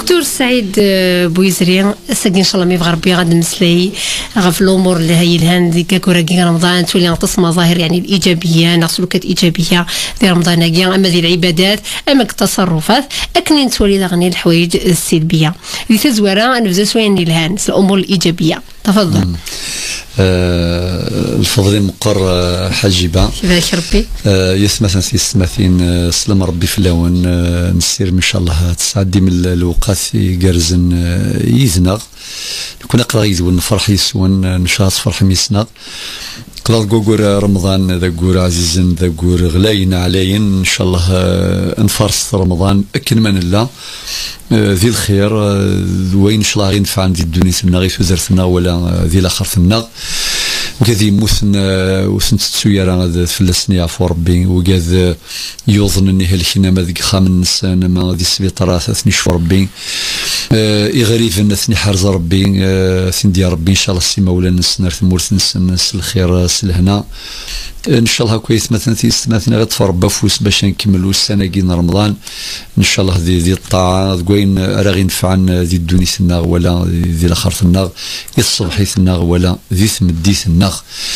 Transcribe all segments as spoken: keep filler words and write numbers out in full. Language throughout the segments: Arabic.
دكتور سعيد بويزري ساكن ان شاء الله مي بغا ربي غادي نمسلاي غف الامور اللي هي الهان ديك كوراكي رمضان تولي غتص مظاهر يعني الايجابيه ناقص سلوكات ايجابيه في رمضان كاع اما ديال العبادات اما التصرفات اكنين تولي داغني الحوايج السلبيه اللي تزوره نبدا شويه من الهان الامور الايجابيه. تفضل. آه الفضل مقر حاجبه يبارك ربي. آه يسمثن سيستمثين سلام ربي في اللون آه نسير ان شاء الله تسعدي من الوقت يقرزن آه يزنغ نكون اقرا يزون نفرح يسون نشاط فرح ميسنا قدر قوقور رمضان ذا قور عزيزن ذا قور غلاين عليين ان شاء الله آه نفرس رمضان اكن من الله آه ذي الخير آه وين ان شاء الله غينفع عندي الدنيا ثمنا غير وزرتنا ولا آه ذي الاخر ثمنا وكذي موثن وثن تسويرا هذا فلسني يعفو ربي وكذا يوظن اني هالكينا ما ذيك خامن نسان ما ذي سبيطرات ثني شفو ربي يغريف ان ثني حرز ربي ثن ديال ربي ان شاء الله السي مولانا نسنر ثمورث نس الخير سلهنا ان شاء الله كويس مثلا تيستماثنا غطفى ربا فوس باش نكملوا السنه كين رمضان ان شاء الله ذي ذي الطاعه كوين راه غينفعنا ذي الدنيا ثنا ولا ذي الاخر ثنا الصبح ثنا ولا ذي ثمدي ثنا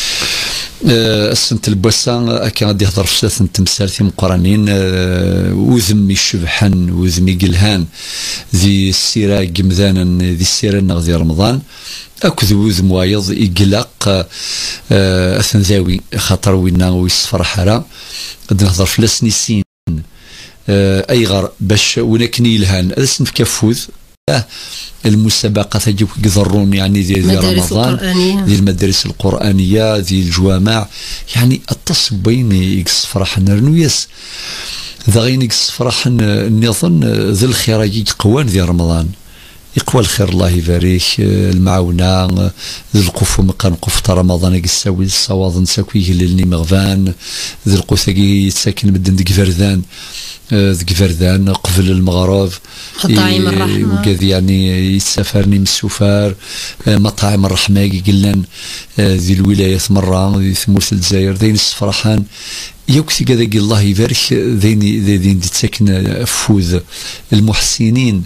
السنة البوسة كان غادي يهضر في ثلاثة تمثال مقرنين وذم يشبحن وذم يقلهان ذي السيرة قمذانا ذي السيرة نغذي رمضان أكذ وذم وايض يقلق أثن ذاوي خاطر وينا ويصفر حرا غادي نهضر في ثلاث سنين أي غار باش ولكن يلهان هذا اسم في كفوذ المسابقة تجيب يضرون يعني ذي رمضان ذي المدارس القرآنية ذي الجوامع يعني التصب بين يقص فرح نرنويس ذا غين يقص فرح نظن ذي الخير يجي قوان ذي رمضان يقوى الخير الله يبارك المعاونة ذي القفو مقان قفط رمضان يساوي الصواظ نساكوي يهللني مغفان ذي القوثاقي يتساكن مدن ديك فردان ذيك فردان قبل المغرب مطاعم الرحمة وكذا يعني يسافرني من السفار مطاعم الرحمة قلنا ذي الولايات مرة ذي ثمورث الجزائر ذين السفرحان يوكسي كذا الله يبارك ذين ذين تسكن فوز المحسنين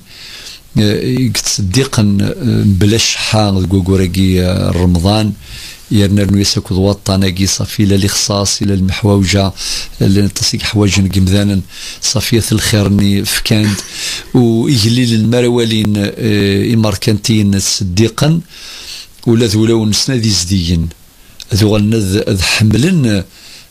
تصدقا بلاش حال كوكوراكي رمضان يرنا نويسك وطانا كي صافي لا الاخصاص الى المحواوجه اللي تصيك حوايج قمذانا صافيه الخيرني فكاند ويجليل المروالين إماركانتين صديقا ولا ذولاو نسنا ذي زديين ذو غنذ حملن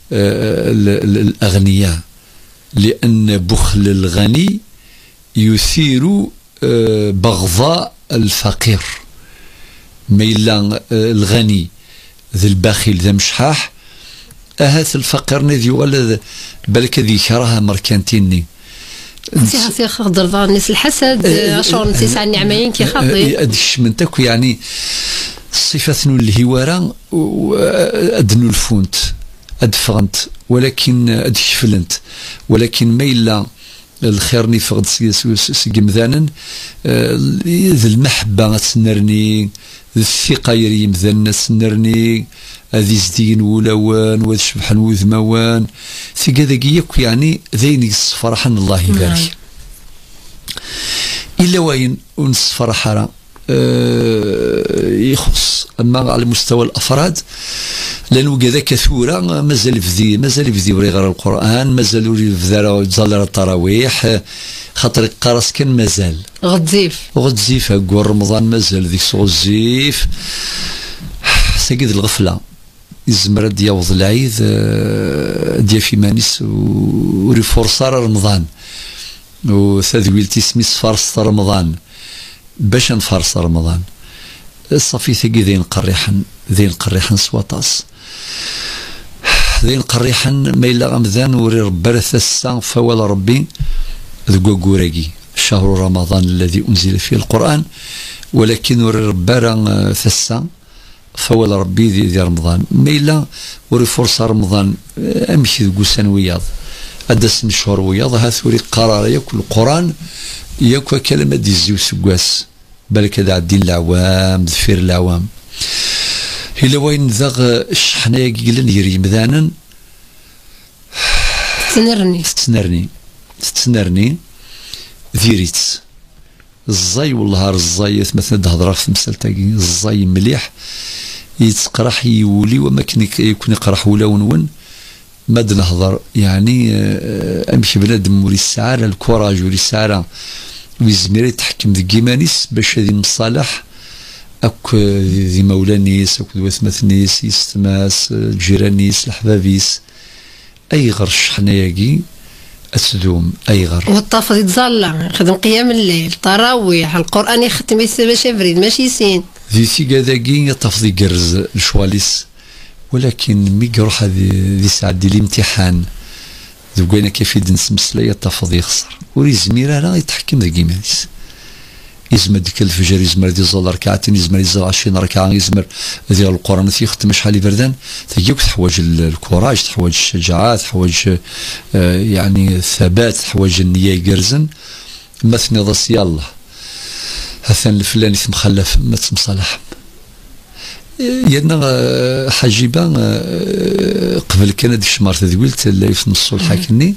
الاغنياء لان بخل الغني يثير بغضاء الفقير ميلا الغني ذي البخيل ذا مشحاح أهات الفقير نذي ولا بالك ذي كراها مركانتيني سي هاسي خضر ذا الناس الحسد اشون تسع النعمين كي خاطي ادش من تاكو يعني صفة الهوارة ادنو الفونت ادفغنت ولكن ادشفلنت ولكن ميلا الخيرني فقد سقمذانا ذي المحبة تسنرني الثقة يريم ذا سنرني هذي زدين ولوان وذشبحن وذموان ثقة ذاك يعني ذين فرحان الله يبارك إلا وين ونص فرحة أه يخص أما على مستوى الأفراد لأنه كذا كثورة مازال في مازال في غير القرآن مازال في ذا التراويح خاطر قارس كان مازال غتزيف غتزيف هكا رمضان مازال ذيك غتزيف ساقد الغفلة يزمر دياوض العيد ديال في مانيس وريفورسار رمضان وثاذويل تسمي فارس رمضان باش نفارس رمضان صافي ثقي ذين قريحا ذين قريحا سواطاس ذين قريحا ما إلا غمذان وري ربي ثسا فوال ربي ذو كوراكي شهر رمضان الذي أنزل فيه القرآن ولكن وري ربي ثسا فوال ربي ذي, ذي رمضان ما إلا وري فرصة رمضان أمشي ذو سنوياض أدس شهور وياض هاثوري قرار ياكل القرآن ياكل كلمة دي زيو سقواس بالك هذا عدين العوام ذفير العوام إلا وين ذاغ الشحنة يقلن يري مذانا تنرني تنرني تنرني ذيريت الزاي والله الزاي مثلا تهضر في مسالتاكي الزاي مليح يتقرح يولي وما يكون يقرح ولا ونون ما نهضر يعني امشي بنادم ولي السعاده الكوراج ولي السعاده ويزمير يتحكم ذي كيمانيس باش هذه المصالح اك ذي مولانيس اك ذوثمث نيس يستماس الجيرانيس الحبابيس اي غير الشحناياكي أتدوم أي غير والطاف يتزلع خدم قيام الليل تراويح القرآن يختم باش يفريد ماشي سين ذي ثيقا ذاكي يطفضي قرز الشواليس ولكن مي يروح هذه ذي ساعة ديال الامتحان ذوقينا كيف يدنس مسلا يطفض يخسر وري زميرة لا يتحكم ذا كيمانيس يزمر ديك الفجر يزمر دي زول ركعتين يزمر يزال عشرين ركعة يزمر ديال القرآن يختم شحال يبردان ثيوك تحوج الكوراج تحوج الشجاعة تحوج آه يعني الثبات تحوج النية يقرزن مثني ضس يالله هثان الفلاني ثم خلف ما تمصالح يانا حجيبة قبل كان هذيك الشمارة ذويلت لا يفنصو الحاكني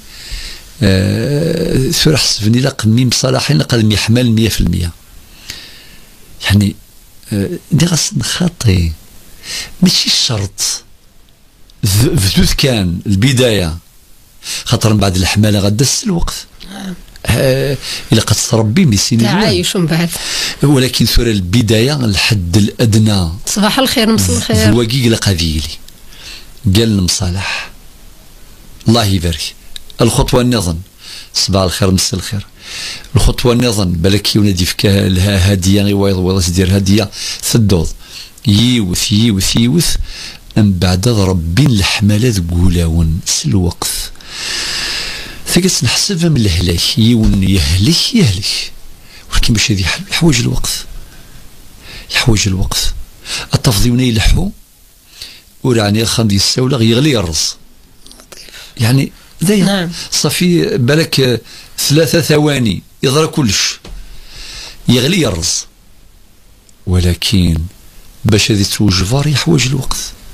ثور حسبني لا قمي مصالحين لقد يحمل مية في المية يعني دي غاس نخاطي ماشي شرط فدوث كان البداية خاطر من بعد الحمالة غدا الوقت إلا قد تربي ميسيني تعايش من بعد ولكن ثور البداية الحد الأدنى صباح الخير مساء الخير زواقي قال قذيلي قال المصالح الله يبارك الخطوة النظن صباح الخير مساء الخير الخطوة النظن بالك يونادي فيك لها هدية غيوايض ولا تدير هدية ثدوض يوث يوث يوث من بعد ربي الحمالات قولاون سلوقت ثقت نحسبها من الهلاك يون يهلك يهلك ولكن باش هذه يحوج الوقت يحوج الوقت التفضيون يلحو وراني خمدي السولة يغلي الرز يعني ذي نعم. صافي بالك ثلاثة ثواني يضرب كلش يغلي الرز ولكن باش هذه توجفار يحوج الوقت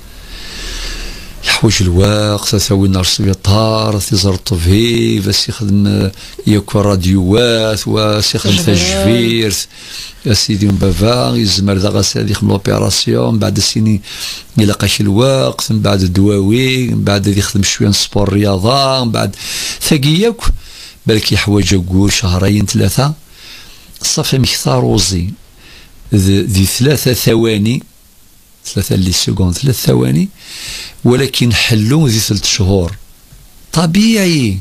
يحوج الوقت تسوي نار سبيطار تزر الطفي بس يخدم ياكل راديوات وسيخدم تجفير سيدي بابا يزمر ذا غاسل يخدم لوبيراسيون بعد سيني يلاقاش الوقت من بعد الدواوي من بعد يخدم شويه سبور رياضه من بعد ثقياك بالك يحوج يقول شهرين ثلاثه صافي مكثار وزي ذي ثلاثه ثواني ثلاثة اللي سكوند ثلاث ثواني ولكن حلو ذي ثلاث شهور طبيعي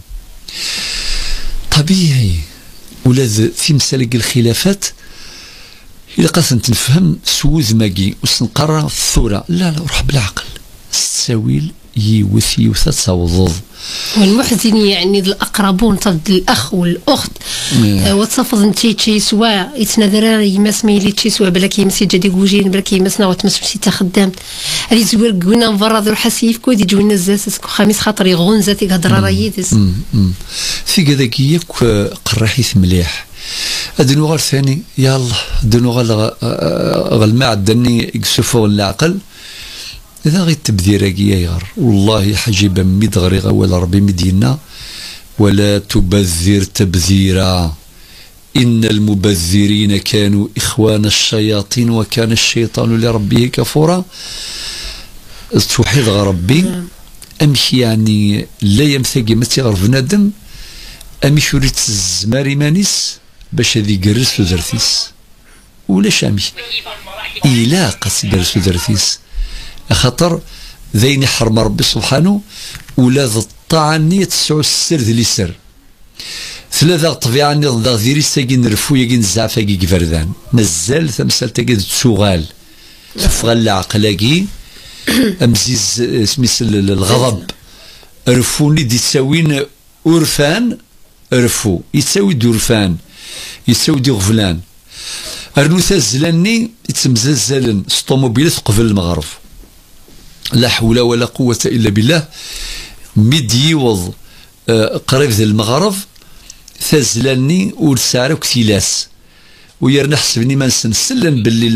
طبيعي ولا في مسالك الخلافات إلا قصدت نفهم سوز ماكي وسنقرر الثورة لا لا روح بالعقل السويل يوث يوث تصوض والمحزن يعني الأقربون تبد الأخ والأخت آه وتصفض نتي تشي سوا يتنادر يماس ميلي تشي سوا بلاك يمس يجدي كوجين بلاك يمسنا وتمس مشي تخدام هذه زوير قوينا نفرض روح حسيف كودي جوينا الزاس خميس خاطر يغون زاتي هضر رايدس في كذاك ياك قراحيث مليح أدنو غير ثاني يلا أدنو غير غير ما عدني يكسفوا العقل إذا غير تبذيراكي يغر والله حجيبا ميد غريغة ولا ربي مدينة ولا تبذر تبذيرا إن المبذرين كانوا إخوان الشياطين وكان الشيطان لربه كفورا توحيد ربي أمشي يعني لا يمثقي متي غير بنادم أمشي يريد الزماري مانيس باش هذي يقرس في درثيس ولا شامي إلا قاس يقرس في درثيس خاطر ذين حرم ربي سبحانه ولا ذا الطعني تسعو السر ذي سر ثلاثة طبيعة ذا ذيري ساقي نرفو يقين الزعفة كي كفردان مازال ثمسال تاقي تسوغال تفغال العقلاكي أمزيز سميس الغضب رفوني دي تساوين أورفان رفو يتساوي دورفان يتساوي دي غفلان أرنوثا الزلاني يتمزلزلن سطوموبيلات قبل المغرب لا حول ولا قوة إلا بالله ميد يوض آه قريب ذي المغرب ثازلاني ورسارة كثيلاس ويرنا حسبني ما نسن سلن باللي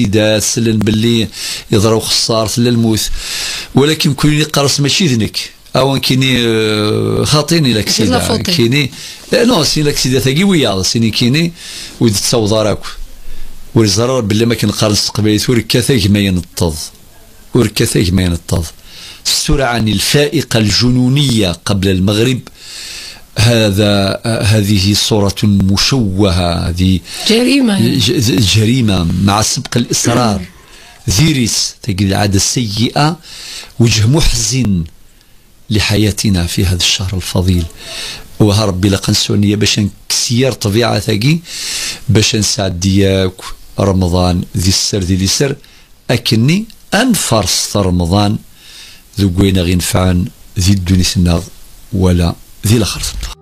لانتلاكسيدات سلن باللي يضرب خسار سلن الموت ولكن كل قرص ماشي ذنك او كيني خاطيني لاكسيدا كيني نو سي لاكسيدا ثاقي ويا سيني كيني ود تصوض راك ورزرار بالله ما كنقارن استقباليت وركاثاك ما ينطض وركاثاك ما ينطض السرعة عن الفائقة الجنونية قبل المغرب. هذا هذه صورة مشوهة، هذه جريمة جريمة مع سبق الإصرار ذيريس تجد العادة السيئة، وجه محزن لحياتنا في هذا الشهر الفضيل. وهربي لقنسونية باش نكسير طبيعة ثقي باش نسعد دياك رمضان ذي السر ذي السر أكني أنفرس رمضان ذو قوينا غينفعان ذي الدنيا ولا ذي الآخر.